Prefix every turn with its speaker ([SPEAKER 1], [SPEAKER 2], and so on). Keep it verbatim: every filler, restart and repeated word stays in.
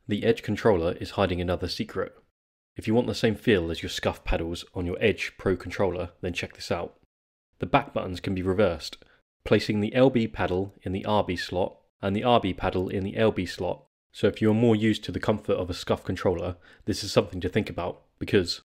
[SPEAKER 1] The Edge controller is hiding another secret. If you want the same feel as your scuff pedals on your Edge Pro controller, then check this out. The back buttons can be reversed, placing the L B paddle in the R B slot and the R B paddle in the L B slot. So if you are more used to the comfort of a scuff controller, this is something to think about, because